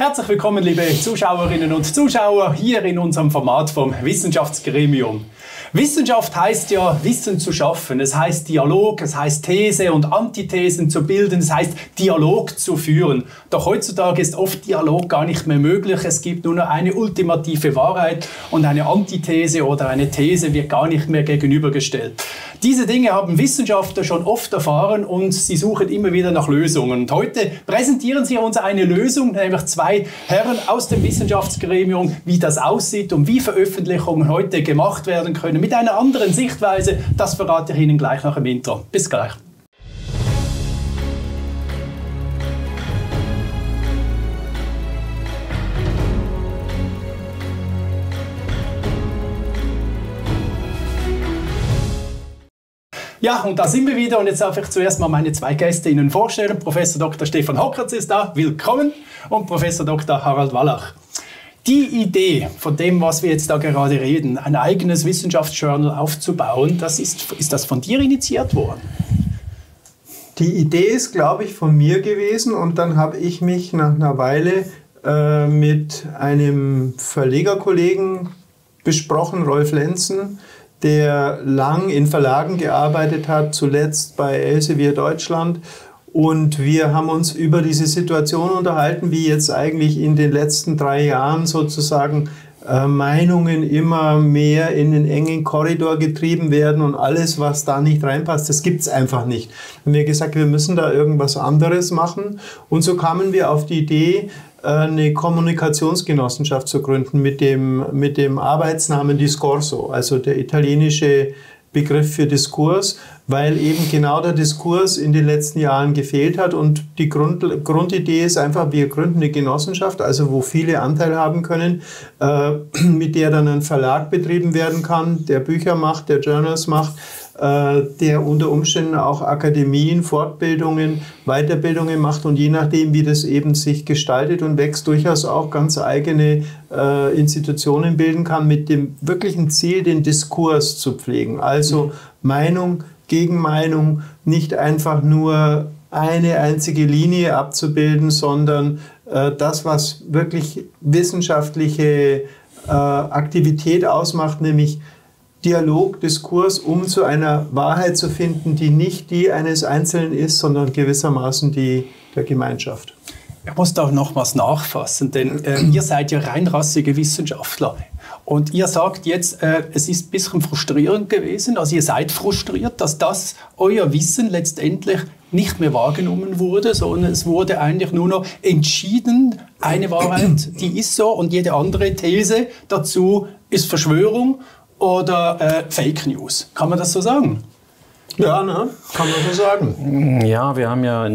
Herzlich willkommen, liebe Zuschauerinnen und Zuschauer, hier in unserem Format vom Wissenschaftsgremium. Wissenschaft heißt ja, Wissen zu schaffen. Es heißt Dialog, es heißt These und Antithesen zu bilden, es heißt Dialog zu führen. Doch heutzutage ist oft Dialog gar nicht mehr möglich. Es gibt nur noch eine ultimative Wahrheit und eine Antithese oder eine These wird gar nicht mehr gegenübergestellt. Diese Dinge haben Wissenschaftler schon oft erfahren und sie suchen immer wieder nach Lösungen. Und heute präsentieren sie uns eine Lösung, nämlich zwei Herren aus dem Wissenschaftsgremium, wie das aussieht und wie Veröffentlichungen heute gemacht werden können. Mit einer anderen Sichtweise, das verrate ich Ihnen gleich nach dem Intro. Bis gleich. Ja, und da sind wir wieder und jetzt darf ich zuerst mal meine zwei Gäste Ihnen vorstellen. Professor Dr. Stefan Hockertz ist da, willkommen, und Professor Dr. Harald Wallach. Die Idee von dem, was wir jetzt da gerade reden, ein eigenes Wissenschaftsjournal aufzubauen, ist das von dir initiiert worden? Die Idee ist, glaube ich, von mir gewesen und dann habe ich mich nach einer Weile mit einem Verlegerkollegen besprochen, Rolf Lenzen, der lang in Verlagen gearbeitet hat, zuletzt bei Elsevier Deutschland. Und wir haben uns über diese Situation unterhalten, wie jetzt eigentlich in den letzten 3 Jahren sozusagen Meinungen immer mehr in den engen Korridor getrieben werden und alles, was da nicht reinpasst, das gibt es einfach nicht. Haben wir gesagt, wir müssen da irgendwas anderes machen. Und so kamen wir auf die Idee, eine Kommunikationsgenossenschaft zu gründen mit dem Arbeitsnamen Discorso, also der italienische Begriff für Diskurs, weil eben genau der Diskurs in den letzten Jahren gefehlt hat und die Grundidee ist einfach, wir gründen eine Genossenschaft, also wo viele Anteil haben können, mit der dann ein Verlag betrieben werden kann, der Bücher macht, der Journals macht, der unter Umständen auch Akademien, Fortbildungen, Weiterbildungen macht und je nachdem, wie das eben sich gestaltet und wächst, durchaus auch ganz eigene Institutionen bilden kann, mit dem wirklichen Ziel, den Diskurs zu pflegen. Also Meinung gegen Meinung, nicht einfach nur eine einzige Linie abzubilden, sondern das, was wirklich wissenschaftliche Aktivität ausmacht, nämlich Dialog, Diskurs, um zu einer Wahrheit zu finden, die nicht die eines Einzelnen ist, sondern gewissermaßen die der Gemeinschaft. Ich muss da noch was nachfassen, denn ihr seid ja reinrassige Wissenschaftler. Und ihr sagt jetzt, es ist ein bisschen frustrierend gewesen, also ihr seid frustriert, dass das euer Wissen letztendlich nicht mehr wahrgenommen wurde, sondern es wurde eigentlich nur noch entschieden, eine Wahrheit, die ist so und jede andere These dazu ist Verschwörung oder Fake News. Kann man das so sagen? Ja, ne? Kann man so sagen. Ja, wir haben ja in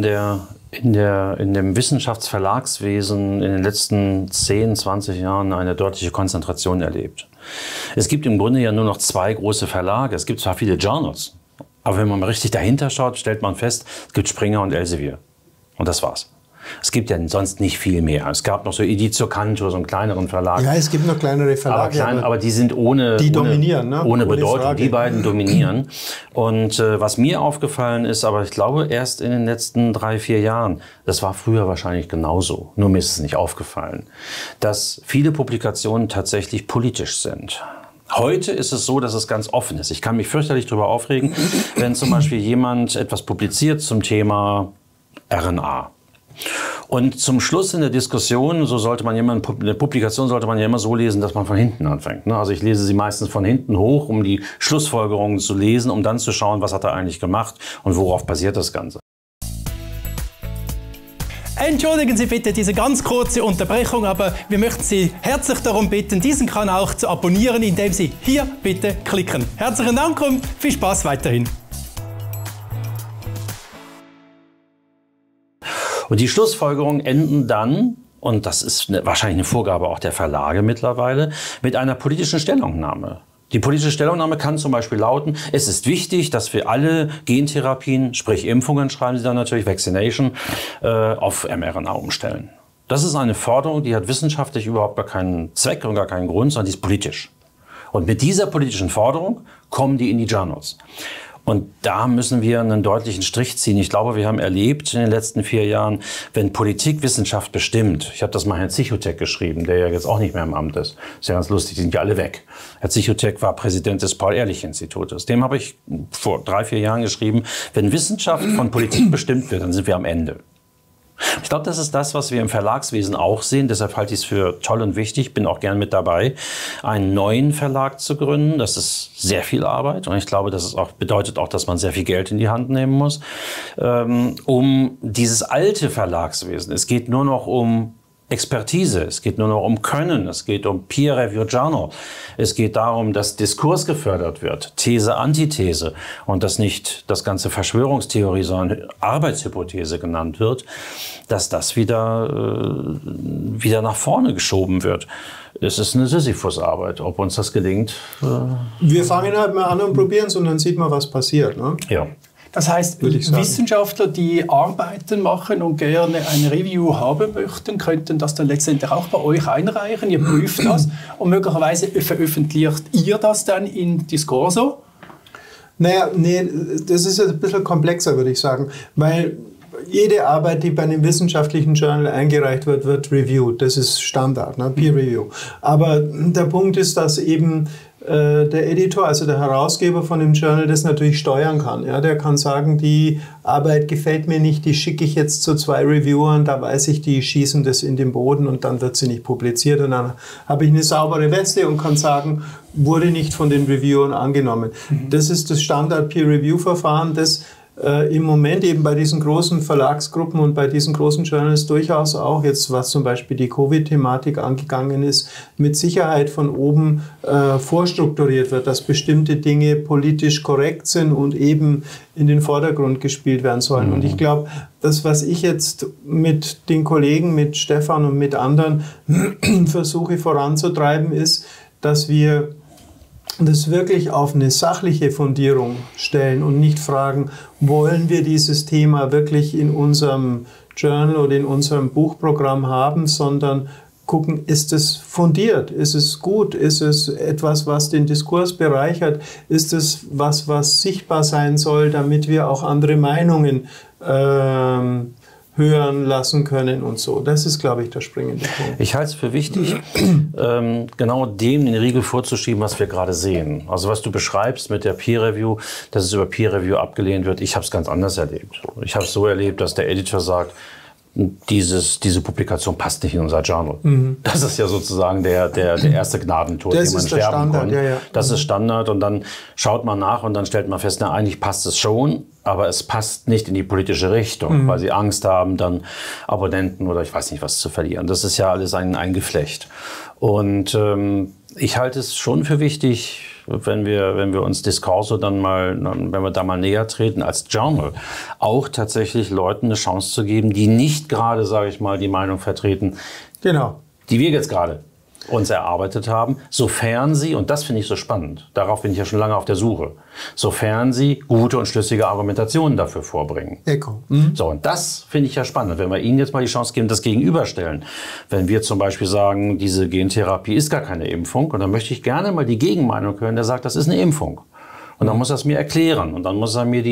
dem Wissenschaftsverlagswesen in den letzten 10, 20 Jahren eine deutliche Konzentration erlebt. Es gibt im Grunde ja nur noch 2 große Verlage. Es gibt zwar viele Journals, aber wenn man mal richtig dahinter schaut, stellt man fest, es gibt Springer und Elsevier. Und das war's. Es gibt ja sonst nicht viel mehr. Es gab noch so Editio Canto, so einen kleineren Verlag. Ja, es gibt noch kleinere Verlage. Aber die sind ohne Bedeutung. Frage. Die beiden dominieren. Und was mir aufgefallen ist, aber ich glaube erst in den letzten 3, 4 Jahren, das war früher wahrscheinlich genauso, nur mir ist es nicht aufgefallen, dass viele Publikationen tatsächlich politisch sind. Heute ist es so, dass es ganz offen ist. Ich kann mich fürchterlich darüber aufregen, wenn zum Beispiel jemand etwas publiziert zum Thema RNA. Und zum Schluss in der Diskussion, eine Publikation sollte man ja immer so lesen, dass man von hinten anfängt. Also ich lese sie meistens von hinten hoch, um die Schlussfolgerungen zu lesen, um dann zu schauen, was hat er eigentlich gemacht und worauf basiert das Ganze. Entschuldigen Sie bitte diese ganz kurze Unterbrechung, aber wir möchten Sie herzlich darum bitten, diesen Kanal auch zu abonnieren, indem Sie hier bitte klicken. Herzlichen Dank und viel Spaß weiterhin. Und die Schlussfolgerungen enden dann, und das ist wahrscheinlich eine Vorgabe auch der Verlage mittlerweile, mit einer politischen Stellungnahme. Die politische Stellungnahme kann zum Beispiel lauten, es ist wichtig, dass wir alle Gentherapien, sprich Impfungen, schreiben Sie dann natürlich, Vaccination, auf mRNA umstellen. Das ist eine Forderung, die hat wissenschaftlich überhaupt gar keinen Zweck und gar keinen Grund, sondern die ist politisch. Und mit dieser politischen Forderung kommen die in die Journals. Und da müssen wir einen deutlichen Strich ziehen. Ich glaube, wir haben erlebt in den letzten 4 Jahren, wenn Politik Wissenschaft bestimmt. Ich habe das mal Herrn Zichotek geschrieben, der ja jetzt auch nicht mehr im Amt ist. Ist ja ganz lustig, die sind ja alle weg. Herr Zichotek war Präsident des Paul-Ehrlich-Institutes. Dem habe ich vor 3, 4 Jahren geschrieben, wenn Wissenschaft von Politik bestimmt wird, dann sind wir am Ende. Ich glaube, das ist das, was wir im Verlagswesen auch sehen. Deshalb halte ich es für toll und wichtig, bin auch gern mit dabei, einen neuen Verlag zu gründen. Das ist sehr viel Arbeit und ich glaube, das ist auch, bedeutet auch, dass man sehr viel Geld in die Hand nehmen muss, um dieses alte Verlagswesen. Es geht nur noch um Expertise, es geht nur noch um Können, es geht um Peer-Review-Journal, es geht darum, dass Diskurs gefördert wird, These, Antithese und dass nicht das ganze Verschwörungstheorie, sondern Arbeitshypothese genannt wird, dass das wieder nach vorne geschoben wird. Es ist eine Sisyphus-Arbeit, ob uns das gelingt. Wir fangen halt mal an und probieren es und dann sieht man, was passiert. Ne? Ja. Das heißt, Wissenschaftler, die Arbeiten machen und gerne eine Review haben möchten, könnten das dann letztendlich auch bei euch einreichen. Ihr prüft das und möglicherweise veröffentlicht ihr das dann in Discorso? Naja, nee, das ist ein bisschen komplexer, würde ich sagen, weil jede Arbeit, die bei einem wissenschaftlichen Journal eingereicht wird, wird reviewed. Das ist Standard, ne? Peer Review. Aber der Punkt ist, dass eben der Editor, also der Herausgeber von dem Journal, das natürlich steuern kann. Ja, der kann sagen, die Arbeit gefällt mir nicht, die schicke ich jetzt zu 2 Reviewern, da weiß ich, die schießen das in den Boden und dann wird sie nicht publiziert. Und dann habe ich eine saubere Weste und kann sagen, wurde nicht von den Reviewern angenommen. Das ist das Standard-Peer-Review-Verfahren, das im Moment eben bei diesen großen Verlagsgruppen und bei diesen großen Journals durchaus auch jetzt, was zum Beispiel die Covid-Thematik angegangen ist, mit Sicherheit von oben vorstrukturiert wird, dass bestimmte Dinge politisch korrekt sind und eben in den Vordergrund gespielt werden sollen. Und ich glaube, das, was ich jetzt mit den Kollegen, mit Stefan und mit anderen versuche voranzutreiben, ist, dass wir das wirklich auf eine sachliche Fundierung stellen und nicht fragen, wollen wir dieses Thema wirklich in unserem Journal oder in unserem Buchprogramm haben, sondern gucken, ist es fundiert, ist es gut, ist es etwas, was den Diskurs bereichert, ist es was sichtbar sein soll, damit wir auch andere Meinungen hören lassen können und so. Das ist, glaube ich, der springende Punkt. Ich halte es für wichtig, genau dem den Riegel vorzuschieben, was wir gerade sehen. Also was du beschreibst mit der Peer-Review, dass es über Peer-Review abgelehnt wird, ich habe es ganz anders erlebt. Ich habe es so erlebt, dass der Editor sagt, diese Publikation passt nicht in unser Journal. Das ist ja sozusagen der erste Gnadentod, den man sterben kann. Ja. Das ist Standard und dann schaut man nach und dann stellt man fest, na, eigentlich passt es schon, aber es passt nicht in die politische Richtung, weil sie Angst haben, dann Abonnenten oder ich weiß nicht was zu verlieren. Das ist ja alles ein Geflecht. Und ich halte es schon für wichtig, wenn wir uns Discorso wenn wir da mal näher treten als Journal, auch tatsächlich Leuten eine Chance zu geben, die nicht gerade, sage ich mal, die Meinung vertreten, genau, die wir jetzt gerade uns erarbeitet haben, sofern sie, und das finde ich so spannend, darauf bin ich ja schon lange auf der Suche, sofern sie gute und schlüssige Argumentationen dafür vorbringen. So, und das finde ich ja spannend, wenn wir ihnen jetzt mal die Chance geben, das gegenüberstellen. Wenn wir zum Beispiel sagen, diese Gentherapie ist gar keine Impfung, und dann möchte ich gerne mal die Gegenmeinung hören, der sagt, das ist eine Impfung. Und dann muss er es mir erklären, und dann muss er mir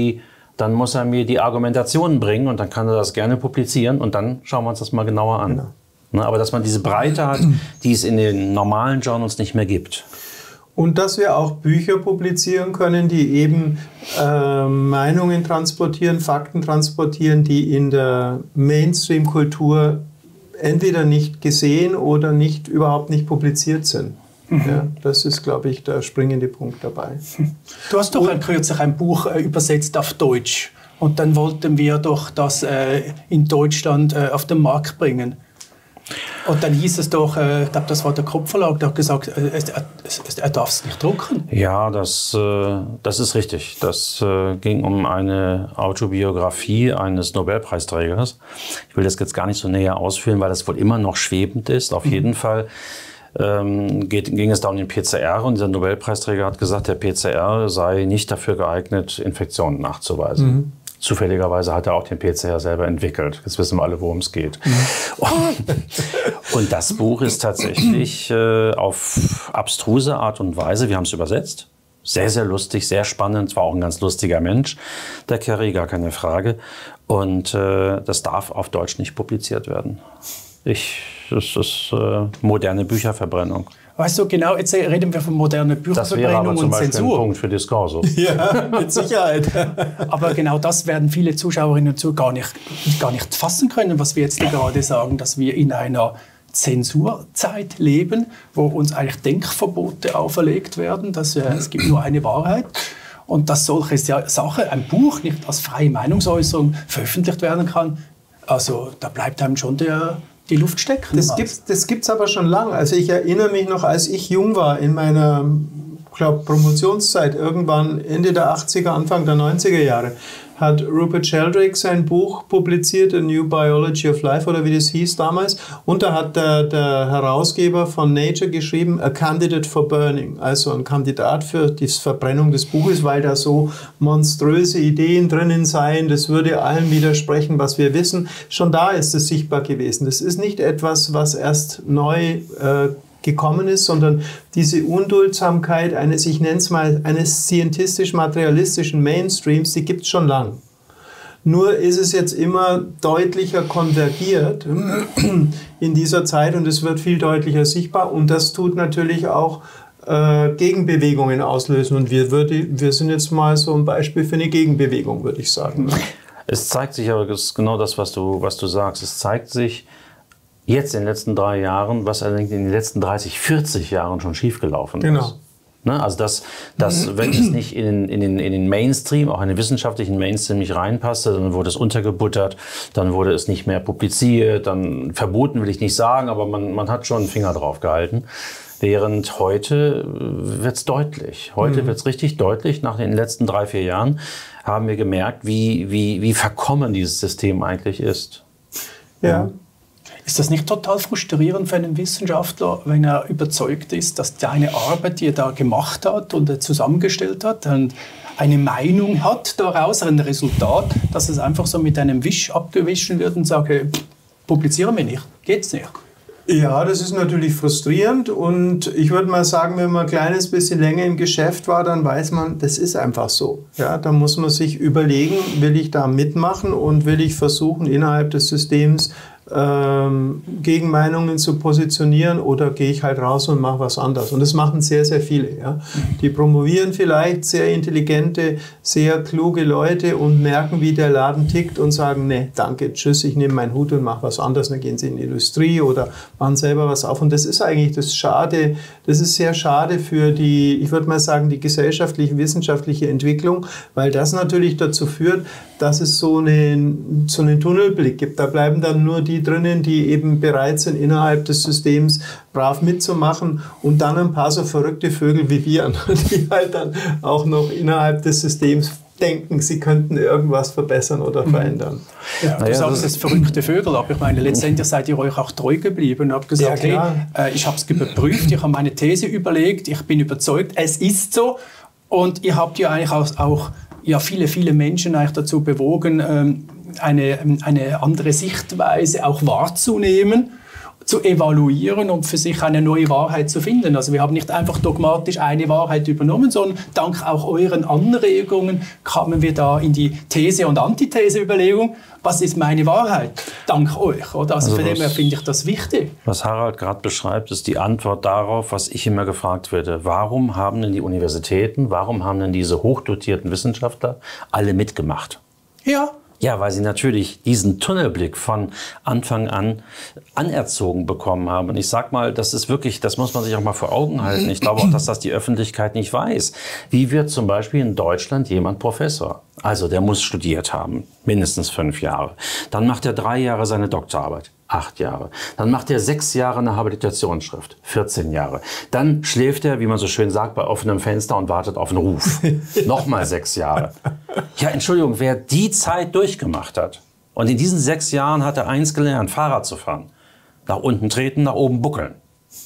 die Argumentationen bringen, und dann kann er das gerne publizieren, und dann schauen wir uns das mal genauer an. Genau. Aber dass man diese Breite hat, die es in den normalen Journals nicht mehr gibt. Und dass wir auch Bücher publizieren können, die eben Meinungen transportieren, Fakten transportieren, die in der Mainstream-Kultur entweder nicht gesehen oder überhaupt nicht publiziert sind. Ja, das ist, glaube ich, der springende Punkt dabei. Du hast doch kürzlich ein Buch übersetzt auf Deutsch. Und dann wollten wir doch das in Deutschland auf den Markt bringen. Und dann hieß es doch, ich glaube, das war der Kopfverlag, der hat gesagt, er darf es nicht drucken. Ja, das ist richtig. Das ging um eine Autobiografie eines Nobelpreisträgers. Ich will das jetzt gar nicht so näher ausführen, weil das wohl immer noch schwebend ist. Auf jeden Fall ging es da um den PCR, und dieser Nobelpreisträger hat gesagt, der PCR sei nicht dafür geeignet, Infektionen nachzuweisen. Zufälligerweise hat er auch den PCR selber entwickelt. Jetzt wissen wir alle, worum es geht. Und das Buch ist tatsächlich auf abstruse Art und Weise, wir haben es übersetzt, Sehr, sehr lustig, sehr spannend, war auch ein ganz lustiger Mensch, der Kerry, gar keine Frage. Und das darf auf Deutsch nicht publiziert werden. Das ist moderne Bücherverbrennung. Weißt du, genau, jetzt reden wir von moderner Bücherverbrennung und Zensur. Ein Punkt für Diskurso. Ja, mit Sicherheit. Aber genau das werden viele Zuschauerinnen und Zuschauer gar nicht fassen können, was wir jetzt gerade sagen, dass wir in einer Zensurzeit leben, wo uns eigentlich Denkverbote auferlegt werden, dass es gibt nur eine Wahrheit und dass solche Sachen, ein Buch nicht als freie Meinungsäußerung veröffentlicht werden kann. Also da bleibt einem schon die Luft stecken. Das gibt's aber schon lange. Also ich erinnere mich noch, als ich jung war, in meiner Promotionszeit, irgendwann Ende der 80er, Anfang der 90er Jahre, hat Rupert Sheldrake sein Buch publiziert, A New Biology of Life, oder wie das hieß damals. Und da hat der Herausgeber von Nature geschrieben, A Candidate for Burning, also ein Kandidat für die Verbrennung des Buches, weil da so monströse Ideen drinnen seien, das würde allem widersprechen, was wir wissen. Schon da ist es sichtbar gewesen. Das ist nicht etwas, was erst neu gekommen ist, sondern diese Unduldsamkeit ich nenne es mal, eines scientistisch-materialistischen Mainstreams, die gibt es schon lang. Nur ist es jetzt immer deutlicher konvergiert in dieser Zeit und es wird viel deutlicher sichtbar und das tut natürlich auch Gegenbewegungen auslösen und wir sind jetzt mal so ein Beispiel für eine Gegenbewegung, würde ich sagen. Es zeigt sich aber, das ist genau das, was du sagst, es zeigt sich jetzt in den letzten 3 Jahren, was allerdings in den letzten 30, 40 Jahren schon schiefgelaufen ist. Genau. Ne? Also dass wenn es nicht in den Mainstream, auch in den wissenschaftlichen Mainstream nicht reinpasste, dann wurde es untergebuttert, dann wurde es nicht mehr publiziert, dann verboten will ich nicht sagen, aber man hat schon einen Finger drauf gehalten. Während heute wird es deutlich. Heute wird es richtig deutlich. Nach den letzten 3, 4 Jahren haben wir gemerkt, wie verkommen dieses System eigentlich ist. Ja. Ist das nicht total frustrierend für einen Wissenschaftler, wenn er überzeugt ist, dass seine Arbeit, die er da gemacht hat und zusammengestellt hat, und eine Meinung hat daraus, ein Resultat, dass es einfach so mit einem Wisch abgewichen wird und sage, publizieren wir nicht, geht's nicht? Ja, das ist natürlich frustrierend und ich würde mal sagen, wenn man ein kleines bisschen länger im Geschäft war, dann weiß man, das ist einfach so. Ja, da muss man sich überlegen, will ich da mitmachen und will ich versuchen, innerhalb des Systems Gegenmeinungen zu positionieren oder gehe ich halt raus und mache was anderes. Und das machen sehr, sehr viele. Ja. Die promovieren vielleicht sehr intelligente, sehr kluge Leute und merken, wie der Laden tickt und sagen, nee, danke, tschüss, ich nehme meinen Hut und mache was anderes. Dann gehen sie in die Industrie oder machen selber was auf. Und das ist eigentlich das Schade, das ist sehr schade für die, ich würde mal sagen, die gesellschaftliche, wissenschaftliche Entwicklung, weil das natürlich dazu führt, dass es so einen Tunnelblick gibt. Da bleiben dann nur die drinnen, die eben bereit sind, innerhalb des Systems brav mitzumachen und dann ein paar so verrückte Vögel wie wir, die halt dann auch noch innerhalb des Systems denken, sie könnten irgendwas verbessern oder verändern. Ja, du sagst das verrückte Vögel, aber ich meine, letztendlich seid ihr euch auch treu geblieben und habt gesagt, ja, hey, ich habe es überprüft, ich habe meine These überlegt, ich bin überzeugt, es ist so und ihr habt ja eigentlich auch viele, viele Menschen eigentlich dazu bewogen, eine andere Sichtweise auch wahrzunehmen, zu evaluieren und für sich eine neue Wahrheit zu finden. Also wir haben nicht einfach dogmatisch eine Wahrheit übernommen, sondern dank auch euren Anregungen kamen wir da in die These- und Antithese-Überlegung. Was ist meine Wahrheit? Dank euch. Oder? Also von dem her finde ich das wichtig. Was Harald gerade beschreibt, ist die Antwort darauf, was ich immer gefragt werde. Warum haben denn die Universitäten, warum haben denn diese hochdotierten Wissenschaftler alle mitgemacht? Ja. Ja, weil sie natürlich diesen Tunnelblick von Anfang an anerzogen bekommen haben. Und ich sag mal, das ist wirklich, das muss man sich auch mal vor Augen halten. Ich glaube auch, dass das die Öffentlichkeit nicht weiß. Wie wird zum Beispiel in Deutschland jemand Professor? Also der muss studiert haben, mindestens 5 Jahre. Dann macht er 3 Jahre seine Doktorarbeit. 8 Jahre. Dann macht er 6 Jahre eine Habilitationsschrift, 14 Jahre. Dann schläft er, wie man so schön sagt, bei offenem Fenster und wartet auf einen Ruf. Nochmal 6 Jahre. Ja, Entschuldigung, wer die Zeit durchgemacht hat und in diesen 6 Jahren hat er eins gelernt, Fahrrad zu fahren. Nach unten treten, nach oben buckeln.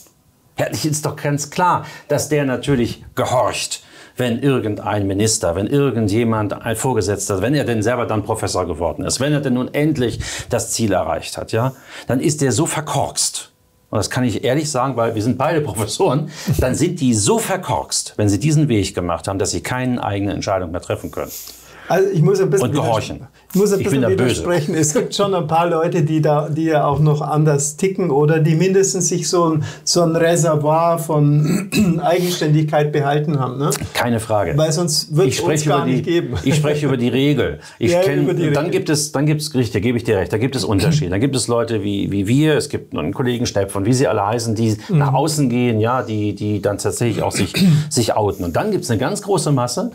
Ja, ist doch ganz klar, dass der natürlich gehorcht, wenn irgendein Minister, wenn irgendjemand, ein Vorgesetzter, wenn er denn selber dann Professor geworden ist, wenn er denn nun endlich das Ziel erreicht hat, ja, dann ist der so verkorkst, und das kann ich ehrlich sagen, weil wir sind beide Professoren, dann sind die so verkorkst, wenn sie diesen Weg gemacht haben, dass sie keine eigene Entscheidung mehr treffen können. Also ich muss ein bisschen und gehorchen. Ich muss ein bisschen widersprechen. Es gibt schon ein paar Leute, die ja auch noch anders ticken oder die mindestens sich so ein Reservoir von Eigenständigkeit behalten haben. Ne? Keine Frage. Weil sonst wird es uns gar nicht geben. Ich spreche über die Regel. Dann gibt es Gerichte, gebe ich dir recht, da gibt es Unterschiede. Da gibt es Leute wie wir, es gibt einen Kollegen Stepp von wie sie alle heißen, die nach außen gehen, ja, die dann tatsächlich auch sich outen. Und dann gibt es eine ganz große Masse,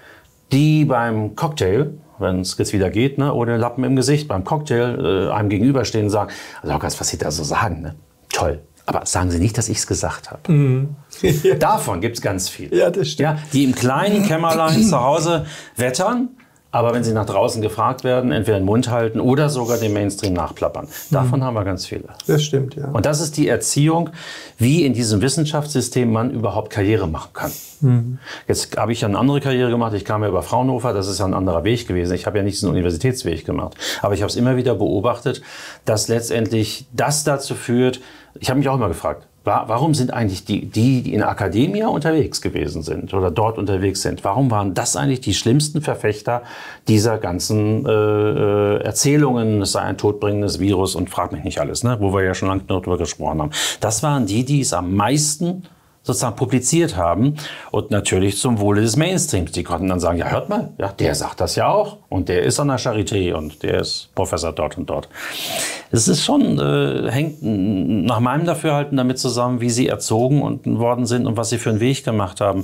die beim Cocktail, wenn es jetzt wieder geht, ne, ohne Lappen im Gesicht, beim Cocktail einem gegenüberstehen und sagen, Lukas, was Sie da so sagen, ne? Toll. Aber sagen Sie nicht, dass ich es gesagt habe. Ja. Davon gibt es ganz viele. Ja, das stimmt. Ja, die im kleinen Kämmerlein zu Hause wettern, aber wenn sie nach draußen gefragt werden, entweder den Mund halten oder sogar dem Mainstream nachplappern. Davon haben wir ganz viele. Das stimmt, ja. Und das ist die Erziehung, wie in diesem Wissenschaftssystem man überhaupt Karriere machen kann. Jetzt habe ich ja eine andere Karriere gemacht. Ich kam ja über Fraunhofer, das ist ja ein anderer Weg gewesen. Ich habe ja nicht diesen Universitätsweg gemacht. Aber ich habe es immer wieder beobachtet, dass letztendlich das dazu führt, ich habe mich auch immer gefragt, warum sind eigentlich die in der Akademie unterwegs gewesen sind oder dort unterwegs sind, warum waren das eigentlich die schlimmsten Verfechter dieser ganzen Erzählungen, es sei ein todbringendes Virus und frag mich nicht alles, ne, wo wir ja schon lange darüber gesprochen haben. Das waren die es am meisten sozusagen publiziert haben und natürlich zum Wohle des Mainstreams. Die konnten dann sagen, ja hört mal, ja, der sagt das ja auch und der ist an der Charité und der ist Professor dort und dort. Es ist schon, hängt nach meinem Dafürhalten damit zusammen, wie sie erzogen worden sind und was sie für einen Weg gemacht haben.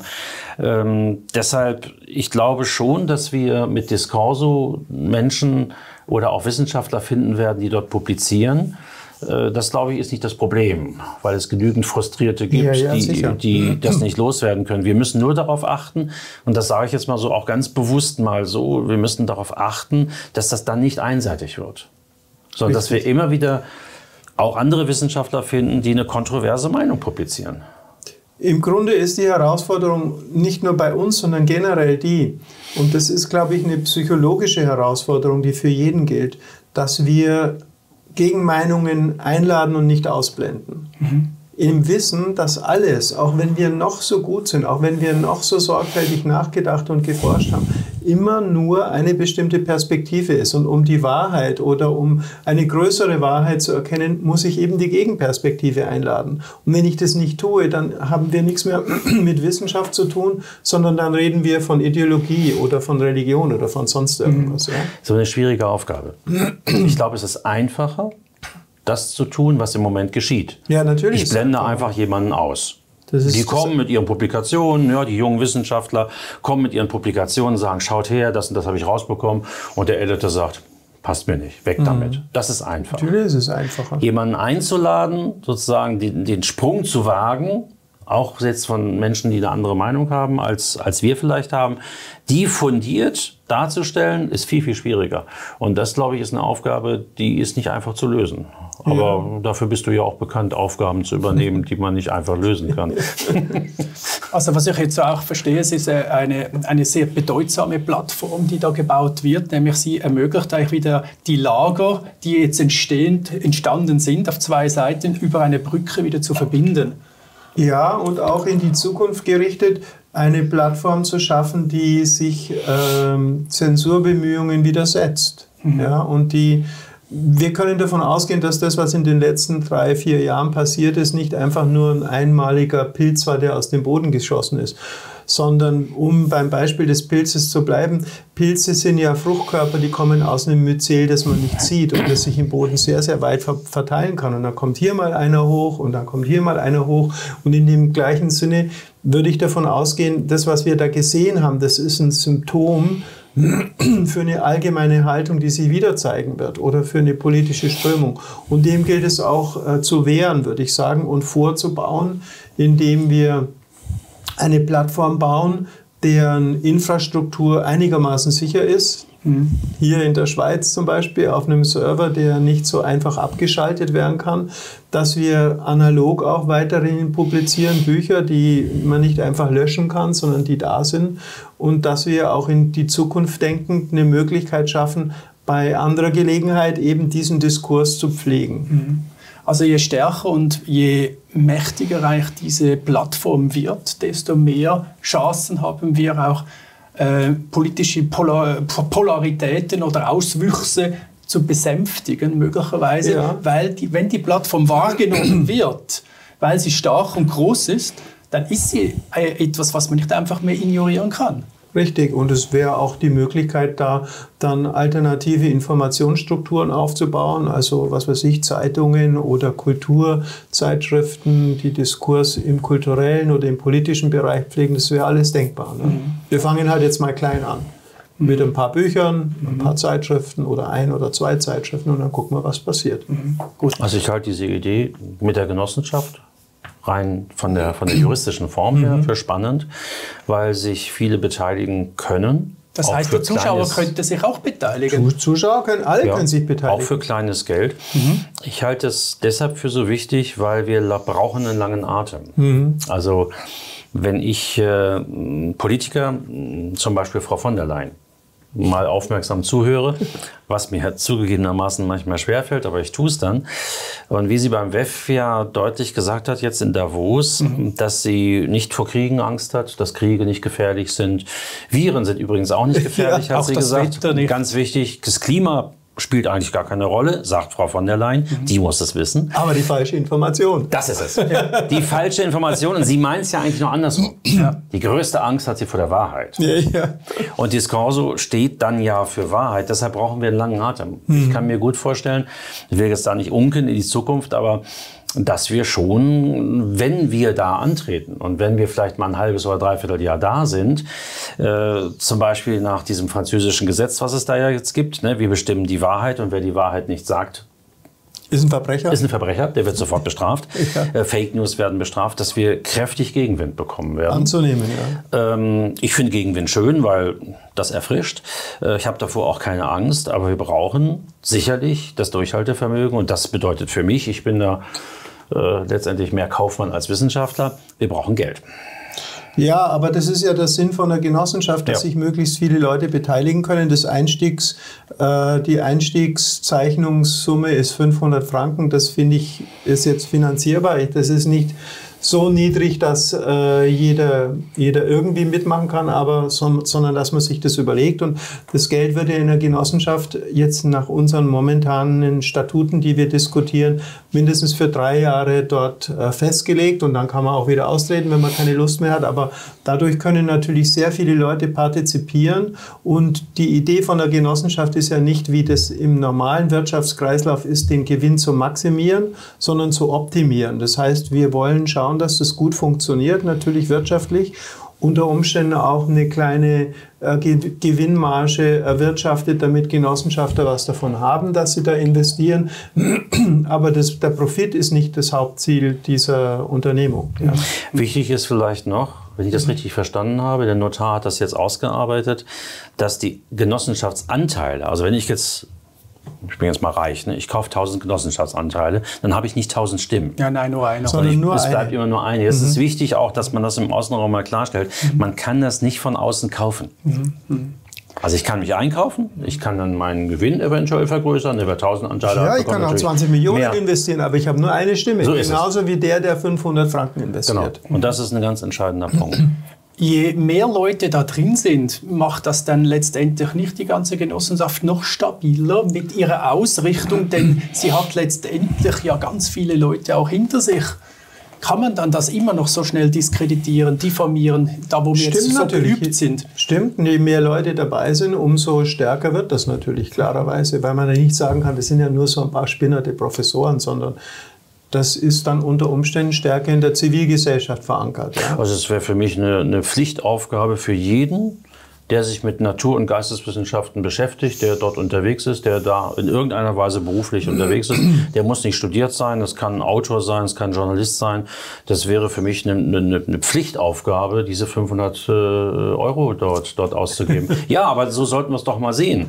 Deshalb, ich glaube schon, dass wir mit Discorso Menschen oder auch Wissenschaftler finden werden, die dort publizieren. Das, glaube ich, ist nicht das Problem, weil es genügend Frustrierte gibt, die das nicht loswerden können. Wir müssen nur darauf achten, und das sage ich jetzt mal so auch ganz bewusst mal so, wir müssen darauf achten, dass das dann nicht einseitig wird, sondern dass wir immer wieder auch andere Wissenschaftler finden, die eine kontroverse Meinung publizieren. Im Grunde ist die Herausforderung nicht nur bei uns, sondern generell die, und das ist, glaube ich, eine psychologische Herausforderung, die für jeden gilt, dass wir Gegenmeinungen einladen und nicht ausblenden. Im Wissen, dass alles, auch wenn wir noch so gut sind, auch wenn wir noch so sorgfältig nachgedacht und geforscht haben, immer nur eine bestimmte Perspektive ist. Und um die Wahrheit oder um eine größere Wahrheit zu erkennen, muss ich eben die Gegenperspektive einladen. Und wenn ich das nicht tue, dann haben wir nichts mehr mit Wissenschaft zu tun, sondern dann reden wir von Ideologie oder von Religion oder von sonst irgendwas. Ja? So eine schwierige Aufgabe. Ich glaube, es ist einfacher, das zu tun, was im Moment geschieht. Ja, natürlich. Ich blende einfach jemanden aus. Die kommen mit ihren Publikationen, ja, die jungen Wissenschaftler kommen mit ihren Publikationen, sagen, schaut her, das und das habe ich rausbekommen. Und der Editor sagt, passt mir nicht, weg damit. Das ist einfach. Natürlich ist es einfacher. Jemanden einzuladen, sozusagen den Sprung zu wagen, auch jetzt von Menschen, die eine andere Meinung haben, als wir vielleicht haben, die fundiert darzustellen, ist viel, viel schwieriger. Und das, glaube ich, ist eine Aufgabe, die ist nicht einfach zu lösen. Aber dafür bist du ja auch bekannt, Aufgaben zu übernehmen, die man nicht einfach lösen kann. Also was ich jetzt auch verstehe, es ist eine sehr bedeutsame Plattform, die da gebaut wird, nämlich sie ermöglicht eigentlich wieder die Lager, die jetzt entstanden sind, auf zwei Seiten über eine Brücke wieder zu verbinden. Ja, und auch in die Zukunft gerichtet, eine Plattform zu schaffen, die sich Zensurbemühungen widersetzt. Ja, und wir können davon ausgehen, dass das, was in den letzten 3-4 Jahren passiert ist, nicht einfach nur ein einmaliger Pilz war, der aus dem Boden geschossen ist, sondern, um beim Beispiel des Pilzes zu bleiben, Pilze sind ja Fruchtkörper, die kommen aus einem Myzel, das man nicht sieht und das sich im Boden sehr, sehr weit verteilen kann. Und dann kommt hier mal einer hoch und dann kommt hier mal einer hoch. Und in dem gleichen Sinne würde ich davon ausgehen, das, was wir da gesehen haben, das ist ein Symptom für eine allgemeine Haltung, die sich wieder zeigen wird oder für eine politische Strömung. Und dem gilt es auch zu wehren, würde ich sagen, und vorzubauen, indem wir eine Plattform bauen, deren Infrastruktur einigermaßen sicher ist. Hier in der Schweiz zum Beispiel auf einem Server, der nicht so einfach abgeschaltet werden kann, dass wir analog auch weiterhin publizieren, Bücher, die man nicht einfach löschen kann, sondern die da sind, und dass wir auch in die Zukunft denkend eine Möglichkeit schaffen, bei anderer Gelegenheit eben diesen Diskurs zu pflegen. Also je stärker und je mächtiger eigentlich diese Plattform wird, desto mehr Chancen haben wir auch, politische Polaritäten oder Auswüchse zu besänftigen, möglicherweise, Ja. weil wenn die Plattform wahrgenommen wird, weil sie stark und groß ist, dann ist sie etwas, was man nicht einfach mehr ignorieren kann. Richtig, und es wäre auch die Möglichkeit, da dann alternative Informationsstrukturen aufzubauen, also was weiß ich, Zeitungen oder Kulturzeitschriften, die Diskurs im kulturellen oder im politischen Bereich pflegen, das wäre alles denkbar. Ne? Wir fangen halt jetzt mal klein an. Mit ein paar Büchern, ein paar Zeitschriften oder 1 oder 2 Zeitschriften und dann gucken wir, was passiert. Gut. Also ich halte diese Idee mit der Genossenschaft rein von der juristischen Form her für spannend, weil sich viele beteiligen können. Das auch heißt, für der Zuschauer kleines- könnte sich auch beteiligen. Zuschauer können, alle Ja, können sich beteiligen. auch für kleines Geld. Ich halte es deshalb für so wichtig, weil wir brauchen einen langen Atem. Also wenn ich Politiker, zum Beispiel Frau von der Leyen, mal aufmerksam zuhöre, was mir halt zugegebenermaßen manchmal schwerfällt, aber ich tue es dann. Und wie sie beim WEF ja deutlich gesagt hat, jetzt in Davos, dass sie nicht vor Kriegen Angst hat, dass Kriege nicht gefährlich sind. Viren sind übrigens auch nicht gefährlich, Ja, hat auch sie das gesagt. Wetter nicht. Ganz wichtig, das Klima spielt eigentlich gar keine Rolle, sagt Frau von der Leyen. Die muss es wissen. Aber die falsche Information. Das ist es. Die falsche Information. Und sie meint es ja eigentlich nur andersrum. Die größte Angst hat sie vor der Wahrheit. Ja. Und Discorso steht dann ja für Wahrheit. Deshalb brauchen wir einen langen Atem. Ich kann mir gut vorstellen, ich will jetzt da nicht unken in die Zukunft, aber dass wir schon, wenn wir da antreten und wenn wir vielleicht mal ein halbes oder dreiviertel Jahr da sind, zum Beispiel nach diesem französischen Gesetz, was es da ja jetzt gibt, ne, wir bestimmen die Wahrheit und wer die Wahrheit nicht sagt, Ist ein Verbrecher. ist ein Verbrecher, der wird sofort bestraft. Fake News werden bestraft, dass wir kräftig Gegenwind bekommen werden. Anzunehmen, ja. Ich finde Gegenwind schön, weil das erfrischt. Ich habe davor auch keine Angst, aber wir brauchen sicherlich das Durchhaltevermögen und das bedeutet für mich, ich bin da letztendlich mehr Kaufmann als Wissenschaftler, wir brauchen Geld. Ja, aber das ist ja der Sinn von der Genossenschaft, dass Ja. sich möglichst viele Leute beteiligen können. Die Einstiegszeichnungssumme ist 500 Franken. Das finde ich ist jetzt finanzierbar. Das ist nicht so niedrig, dass jeder irgendwie mitmachen kann, aber sondern dass man sich das überlegt. Und das Geld wird ja in der Genossenschaft jetzt nach unseren momentanen Statuten, die wir diskutieren, mindestens für 3 Jahre dort festgelegt. Und dann kann man auch wieder austreten, wenn man keine Lust mehr hat. Aber dadurch können natürlich sehr viele Leute partizipieren. Und die Idee von der Genossenschaft ist ja nicht, wie das im normalen Wirtschaftskreislauf ist, den Gewinn zu maximieren, sondern zu optimieren. Das heißt, wir wollen schauen, dass das gut funktioniert, natürlich wirtschaftlich, unter Umständen auch eine kleine Gewinnmarge erwirtschaftet, damit Genossenschafter was davon haben, dass sie da investieren. Aber der Profit ist nicht das Hauptziel dieser Unternehmung. Ja. Wichtig ist vielleicht noch, wenn ich das richtig verstanden habe, der Notar hat das jetzt ausgearbeitet, dass die Genossenschaftsanteile, also wenn ich bin jetzt mal reich, ne? Ich kaufe 1000 Genossenschaftsanteile, dann habe ich nicht 1000 Stimmen. Ja, nein, nur einer. Sondern nur Es bleibt eine. immer nur eine. Jetzt ist wichtig auch, dass man das im Außenraum mal klarstellt. Man kann das nicht von außen kaufen. Also ich kann mich einkaufen, ich kann dann meinen Gewinn eventuell vergrößern, über 1000 Anteile. Ja, ich kann auch 20 Millionen mehr. investieren, aber ich habe nur eine Stimme. So ist es. Genauso wie der 500 Franken Genau. investiert. Und das ist ein ganz entscheidender Punkt. Je mehr Leute da drin sind, macht das dann letztendlich nicht die ganze Genossenschaft noch stabiler mit ihrer Ausrichtung, denn sie hat letztendlich ja ganz viele Leute auch hinter sich. Kann man dann das immer noch so schnell diskreditieren, diffamieren, da wo wir jetzt so geübt sind? Stimmt, je mehr Leute dabei sind, umso stärker wird das natürlich, klarerweise, weil man ja nicht sagen kann, das sind ja nur so ein paar spinnerte Professoren, sondern das ist dann unter Umständen stärker in der Zivilgesellschaft verankert. Ja? Also es wäre für mich eine Pflichtaufgabe für jeden, der sich mit Natur- und Geisteswissenschaften beschäftigt, der dort unterwegs ist, der da in irgendeiner Weise beruflich unterwegs ist. Der muss nicht studiert sein, das kann ein Autor sein, es kann ein Journalist sein. Das wäre für mich eine Pflichtaufgabe, diese 500 Euro dort auszugeben. Ja, aber so sollten wir es doch mal sehen.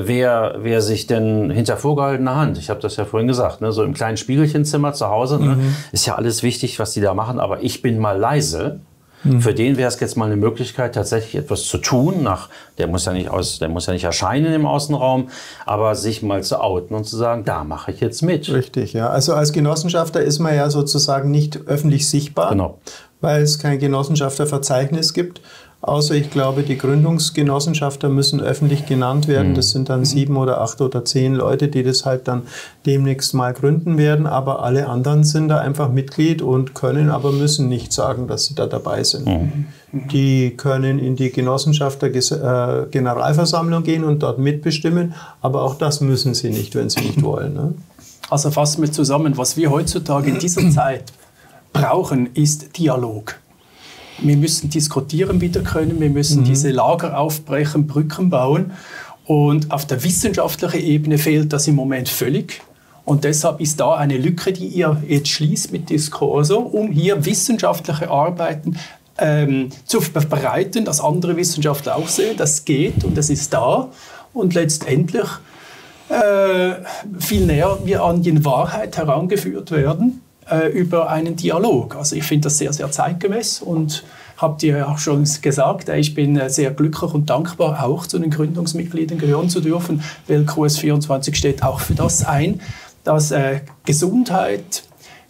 Wer sich denn hinter vorgehaltener Hand, ich habe das ja vorhin gesagt, ne, so im kleinen Spiegelchenzimmer zu Hause, ne, ist ja alles wichtig, was die da machen, aber ich bin mal leise. Für den wäre es jetzt mal eine Möglichkeit, tatsächlich etwas zu tun. Der muss ja nicht erscheinen im Außenraum, aber sich mal zu outen und zu sagen, da mache ich jetzt mit. Richtig, ja. Also als Genossenschafter ist man ja sozusagen nicht öffentlich sichtbar, Genau. weil es kein Genossenschafterverzeichnis gibt. Außer, ich glaube, die Gründungsgenossenschafter müssen öffentlich genannt werden. Das sind dann 7 oder 8 oder 10 Leute, die das halt dann demnächst mal gründen werden. Aber alle anderen sind da einfach Mitglied und können, aber müssen nicht sagen, dass sie da dabei sind. Die können in die Genossenschafter-Generalversammlung gehen und dort mitbestimmen. Aber auch das müssen sie nicht, wenn sie nicht wollen. Ne? Also fassen wir zusammen, was wir heutzutage in dieser Zeit brauchen, ist Dialog. Wir müssen diskutieren wieder können, wir müssen diese Lager aufbrechen, Brücken bauen. Und auf der wissenschaftlichen Ebene fehlt das im Moment völlig. Und deshalb ist da eine Lücke, die ihr jetzt schließt mit Discorso, um hier wissenschaftliche Arbeiten zu verbreiten, dass andere Wissenschaftler auch sehen, das geht und das ist da. Und letztendlich viel näher wir an die Wahrheit herangeführt werden über einen Dialog. Also ich finde das sehr, sehr zeitgemäß und habt ihr ja auch schon gesagt, ich bin sehr glücklich und dankbar, auch zu den Gründungsmitgliedern gehören zu dürfen, weil QS24 steht auch für das ein, dass Gesundheit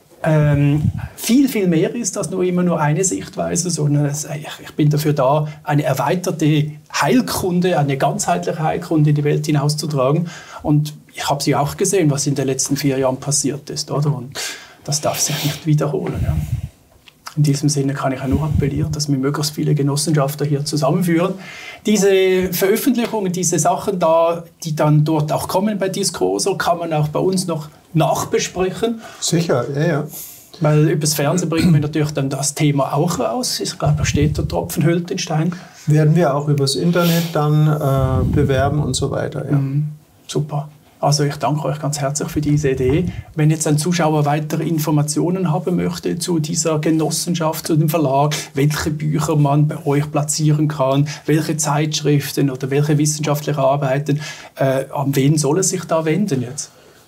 viel, viel mehr ist als immer nur eine Sichtweise, sondern ich bin dafür da, eine erweiterte Heilkunde, eine ganzheitliche Heilkunde in die Welt hinauszutragen. Und ich habe sie auch gesehen, was in den letzten 4 Jahren passiert ist, oder? Und das darf sich nicht wiederholen. Ja. In diesem Sinne kann ich auch nur appellieren, dass wir möglichst viele Genossenschafter hier zusammenführen. Diese Veröffentlichungen, diese Sachen da, die dann dort auch kommen bei Discorso, kann man auch bei uns noch nachbesprechen. Sicher, ja. Weil übers Fernsehen bringen wir natürlich dann das Thema auch raus. Ich glaube, da steht der Tropfen hüllt den Stein. Werden wir auch übers Internet dann bewerben und so weiter. Ja. Super. Also ich danke euch ganz herzlich für diese Idee. Wenn jetzt ein Zuschauer weitere Informationen haben möchte zu dieser Genossenschaft, zu dem Verlag, welche Bücher man bei euch platzieren kann, welche Zeitschriften oder welche wissenschaftliche Arbeiten, an wen soll es sich da wenden jetzt?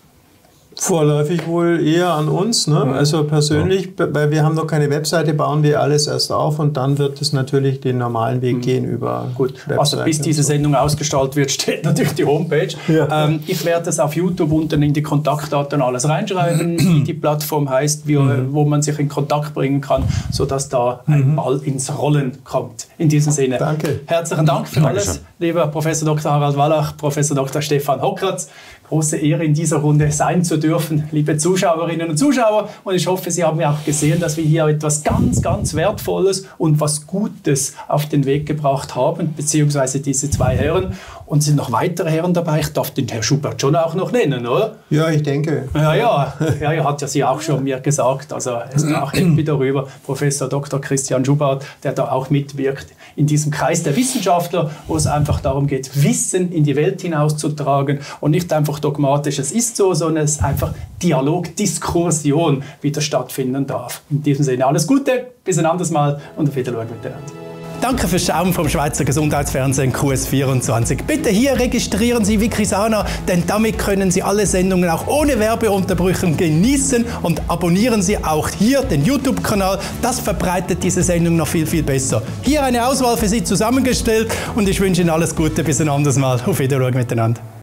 Vorläufig wohl eher an uns, ne? Also persönlich, weil wir haben noch keine Webseite, bauen wir alles erst auf und dann wird es natürlich den normalen Weg gehen über Webseite. Also bis diese Sendung ausgestrahlt wird, steht natürlich die Homepage. Ja. Ich werde das auf YouTube unten in die Kontaktdaten alles reinschreiben, wie die Plattform heißt, wo man sich in Kontakt bringen kann, sodass da ein Ball ins Rollen kommt. In diesem Sinne, danke. Herzlichen Dank für alles, lieber Professor Dr. Harald Wallach, Professor Dr. Stefan Hockertz. Große Ehre, in dieser Runde sein zu dürfen, liebe Zuschauerinnen und Zuschauer. Und ich hoffe, Sie haben ja auch gesehen, dass wir hier etwas ganz, ganz Wertvolles und was Gutes auf den Weg gebracht haben, beziehungsweise diese 2 Herren. Und es sind noch weitere Herren dabei. Ich darf den Herrn Schubert schon auch noch nennen, oder? Ja, ich denke. Ja, hat ja Sie auch schon mir gesagt. Also er ist auch happy darüber. Professor Dr. Christian Schubert, der da auch mitwirkt in diesem Kreis der Wissenschaftler, wo es einfach darum geht, Wissen in die Welt hinauszutragen und nicht einfach dogmatisch, es ist so, sondern es ist einfach Dialog, Diskursion wieder stattfinden darf. In diesem Sinne alles Gute, bis ein anderes Mal und auf Wiedersehen miteinander. Danke fürs Schauen vom Schweizer Gesundheitsfernsehen QS24. Bitte hier registrieren Sie Wikisana, denn damit können Sie alle Sendungen auch ohne Werbeunterbrüche genießen und abonnieren Sie auch hier den YouTube-Kanal. Das verbreitet diese Sendung noch viel, viel besser. Hier eine Auswahl für Sie zusammengestellt und ich wünsche Ihnen alles Gute, bis ein anderes Mal. Auf Wiedersehen miteinander.